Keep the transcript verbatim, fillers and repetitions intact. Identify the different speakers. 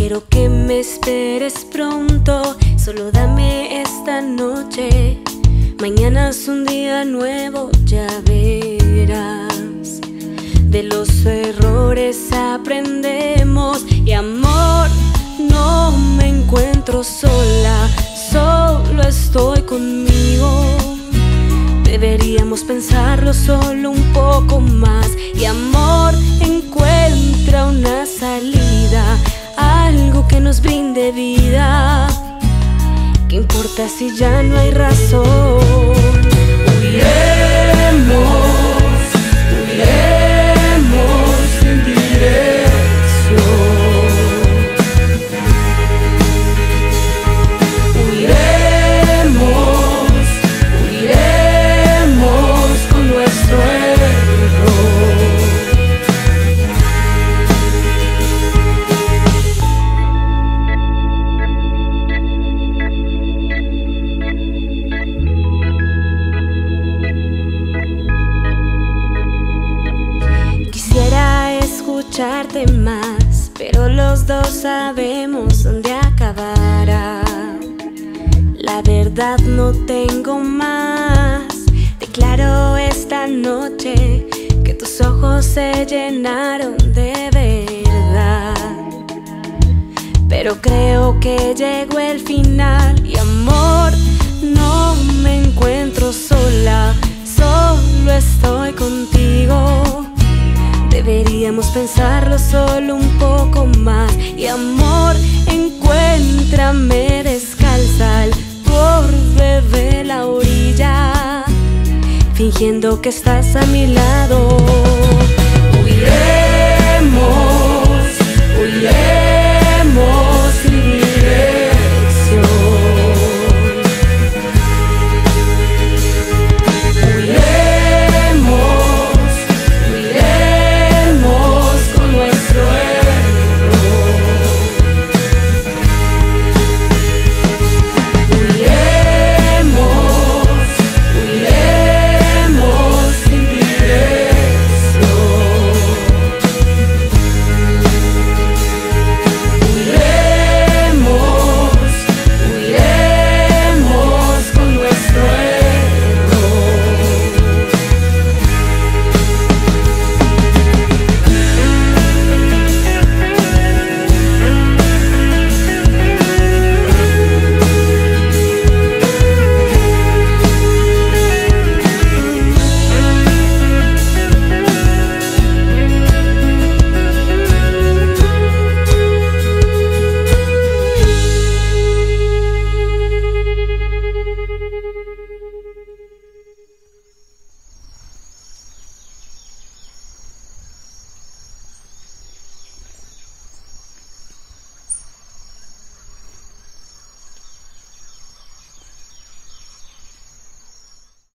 Speaker 1: quiero que me esperes pronto, solo dame esta noche. Mañana es un día nuevo, ya verás. De los errores aprendemos y amor, no me encuentro sola, solo estoy conmigo. Deberíamos pensarlo solo un poco más y amor, encuentra una salida, algo que nos brinde vida. ¿Qué importa si ya no hay razón? Huiremos, huiremos sin dirección. Huiremos, huiremos con nuestro error. Quisiera escucharte más, pero los dos sabemos dónde acabará. La verdad no tengo más. Declaro esta noche que tus ojos se llenaron de verdad. Pero creo que llegó el final y amor, no me encuentro sola, solo estoy contigo. Deberíamos pensarlo solo un poco más y amor, encuéntrame descalza al borde de la orilla, fingiendo que estás a mi lado.